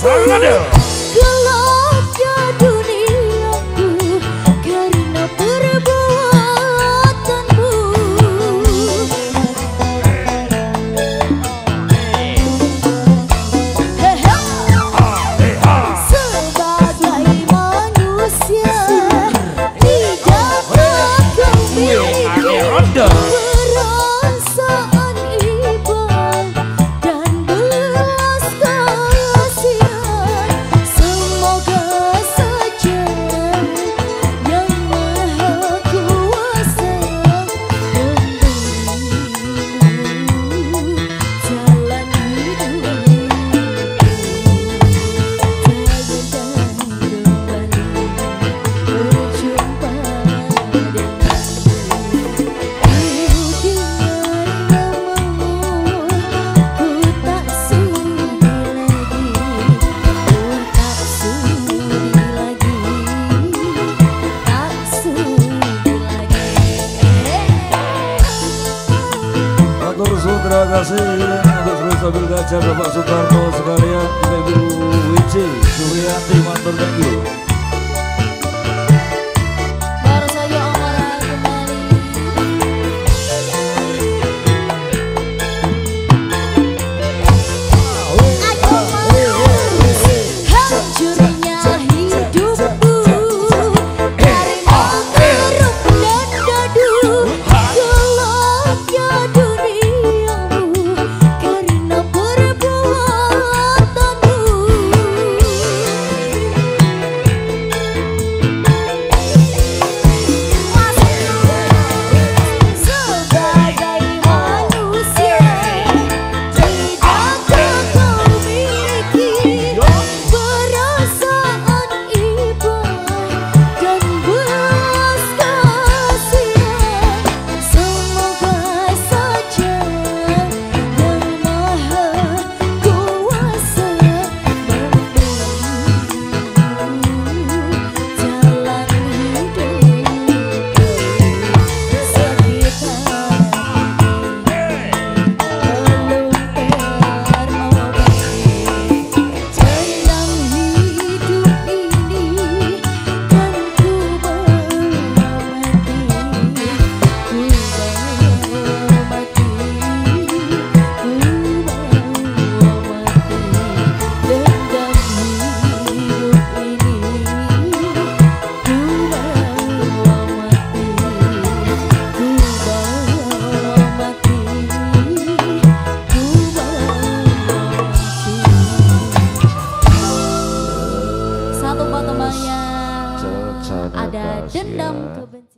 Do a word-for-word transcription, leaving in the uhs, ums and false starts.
Gelapnya duniaku karena perbuatanmu. Sebagai manusia tidak akan memiliki perasaan iba dan belas kasihan. Semoga saja yang maha kuasa memberi jalan Terima kasih untuk seluruh sambil gajah Bapak Soekarno sekalian, Ibu Wici, Suryati, Mantor Ganggu. baru saja Amora kembali. Hancurnya hidupku karena keruk dan dadu. Gelapnya duniamu karena perbuatanmu. Sebagai manusia tidak kau miliki perasaan iba dan belas kasihan. Semoga saja yang maha kuasa memberi jalan hidup satu potong yang ada dendam kebencian.